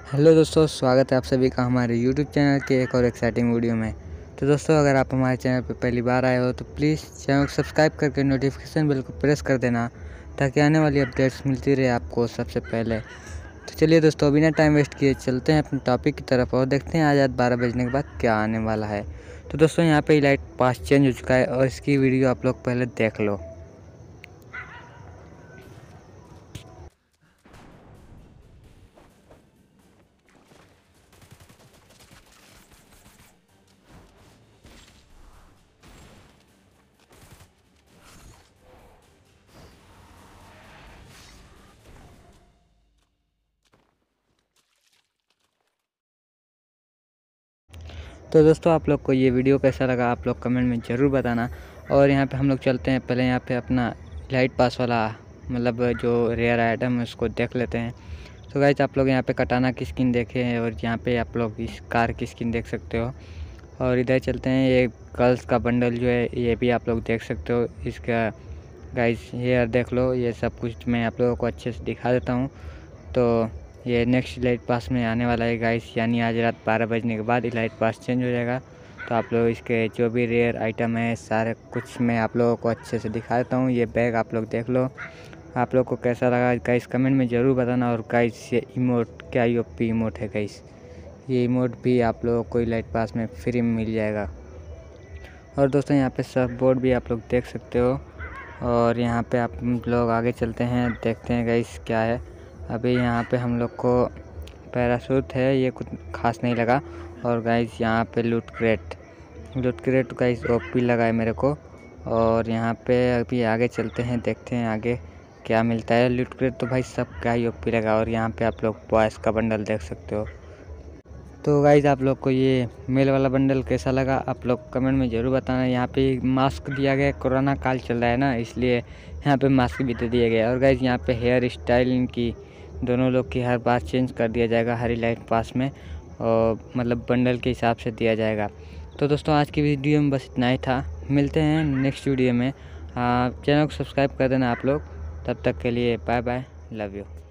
Hello दोस्तों, स्वागत है आप सभी का हमारे YouTube चैनल के एक और एक्साइटिंग वीडियो में। तो दोस्तों, अगर आप हमारे चैनल पर पहली बार आए हो तो प्लीज़ चैनल को सब्सक्राइब करके नोटिफिकेशन बेल को प्रेस कर देना, ताकि आने वाली अपडेट्स मिलती रहे आपको सबसे पहले। तो चलिए दोस्तों, बिना टाइम वेस्ट किए चलते हैं अपने टॉपिक की तरफ और देखते हैं आज रात 12 बजने के बाद क्या आने वाला है। तो दोस्तों, यहाँ पर इलाइट पास चेंज हो चुका है और इसकी वीडियो आप लोग पहले देख लो। तो दोस्तों, आप लोग को ये वीडियो कैसा लगा आप लोग कमेंट में ज़रूर बताना। और यहाँ पे हम लोग चलते हैं, पहले यहाँ पे अपना लाइट पास वाला मतलब जो रेयर आइटम है उसको देख लेते हैं। तो गाइस, आप लोग यहाँ पे कटाना की स्किन देखे हैं और यहाँ पे आप लोग इस कार की स्किन देख सकते हो। और इधर चलते हैं, ये गर्ल्स का बंडल जो है ये भी आप लोग देख सकते हो। इसका गाइस हेयर देख लो, ये सब कुछ मैं आप लोगों को अच्छे से दिखा देता हूँ। तो ये नेक्स्ट इलाइट पास में आने वाला है गाइस, यानी आज रात 12 बजने के बाद इलाइट पास चेंज हो जाएगा। तो आप लोग इसके जो भी रेयर आइटम है सारे कुछ मैं आप लोगों को अच्छे से दिखा देता हूँ। ये बैग आप लोग देख लो, आप लोग को कैसा लगा गाइस कमेंट में ज़रूर बताना। और गाइस, ये इमोट क्या यूपी इमोट है गाइस, ये इमोट भी आप लोगों को इलाइट पास में फ्री में मिल जाएगा। और दोस्तों, यहाँ पे सर्फ बोर्ड भी आप लोग देख सकते हो। और यहाँ पे आप लोग आगे चलते हैं, देखते हैं गाइस क्या है। अभी यहाँ पे हम लोग को पैराशूट है, ये कुछ खास नहीं लगा। और गाइस यहाँ पे लूट क्रेट गाइस ओपी लगा है मेरे को। और यहाँ पे अभी आगे चलते हैं, देखते हैं आगे क्या मिलता है। लूट क्रेट तो भाई सब क्या ही ओपी लगा। और यहाँ पे आप लोग बॉयज़ का बंडल देख सकते हो। तो गाइज़, आप लोग को ये मेल वाला बंडल कैसा लगा आप लोग कमेंट में ज़रूर बताना। यहाँ पे मास्क दिया गया है, कोरोना काल चल रहा है ना, इसलिए यहाँ पे मास्क भी दे दिया गया है। और गाइज़, यहाँ पे हेयर स्टाइल इनकी दोनों लोग की हर बार चेंज कर दिया जाएगा हर इलाइट पास में, और मतलब बंडल के हिसाब से दिया जाएगा। तो दोस्तों, आज की वीडियो में बस इतना ही था। मिलते हैं नेक्स्ट वीडियो में। चैनल को सब्सक्राइब कर देना आप लोग। तब तक के लिए बाय बाय, लव यू।